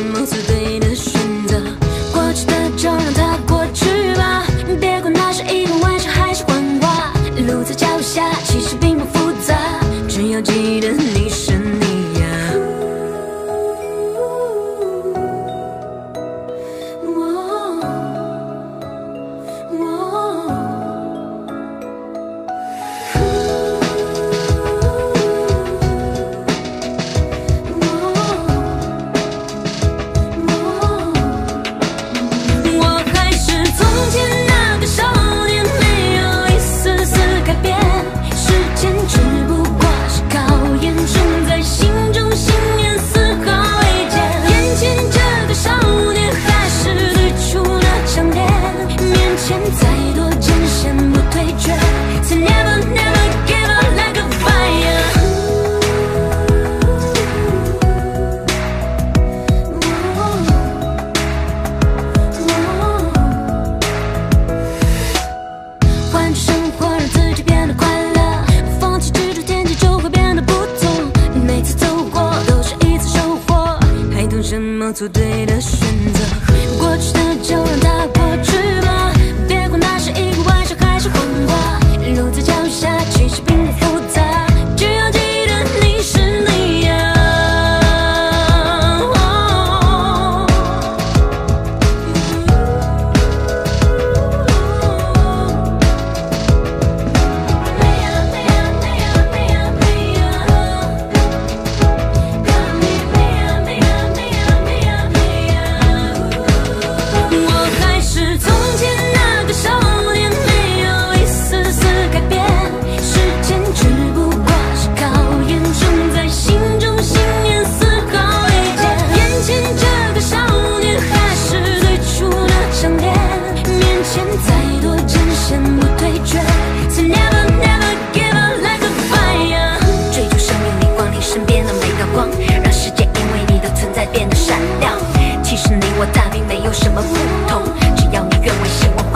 么最对的选择？过去的就让它过去吧，别管那是一个玩笑还是谎话。路在脚下，其实并不复杂，只要记得你是你呀。再多艰险不退却，才 never never give up like a fire。换句生活让自己变得快乐，放弃执着天气就会变得不同。每次走过都是一次收获，还等什么做对的选择？过去的就让它过去吧。别管那是一个玩笑还是谎话，路在脚下，其实并不复杂，只要记得你是你呀。我还是从前那个少年，没有一丝丝改变，时间只不过是考验，种在心中信念丝毫未减。眼前这个少年还是最初的强烈，面前再多艰险不退却，才 never never give up like a fire。追逐生命里光临身边的每道光，让世界因为你的存在变得闪亮。其实你我大并没有什么不同，只要你愿为希望